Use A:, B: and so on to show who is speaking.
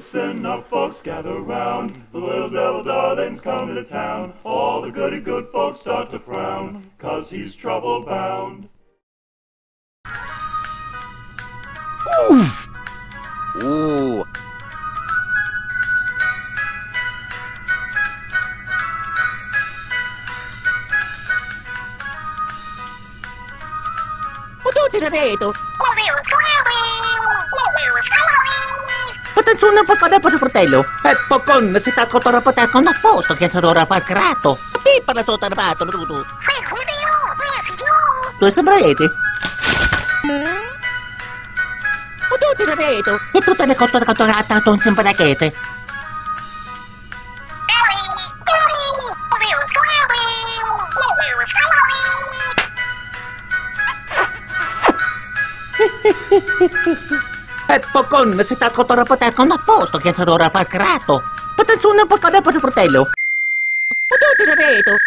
A: Listen up, folks, gather round. The little devil darling's coming to town. All the goody good folks start to frown, 'cause he's trouble bound.
B: Ooh.
C: Tutti da reto. Attenzione un po' con il fratello. E pocon si sta con il con a posto che si dovrà far creato. E per la tua tarbato, tu. Due sembraieti. Tutti da reto. E tutte le cotto da un sembraieti. E pocon si sta con a posto che si dovrà far creato. Attenzione un po' con il fratello. Tutti da reto.